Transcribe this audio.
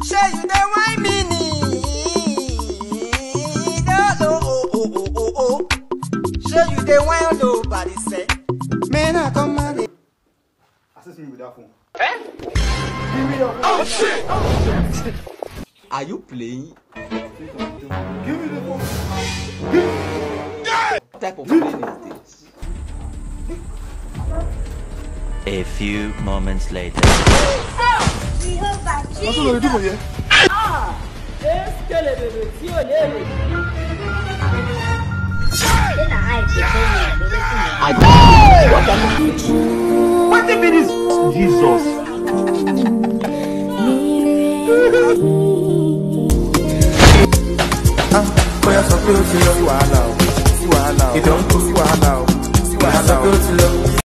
Say you the wine mini. Say you the wine nobody say. Man, I come on. Assist me with that phone. Eh? Give me your phone. Oh shit! Oh shit! Are you playing? Give me the phone. What type of playing is this? A few moments later. What's going to do here? What if it is Jesus? Sope Otilo, see wahala. You don't see wahala. See wahala. Sope Otilo.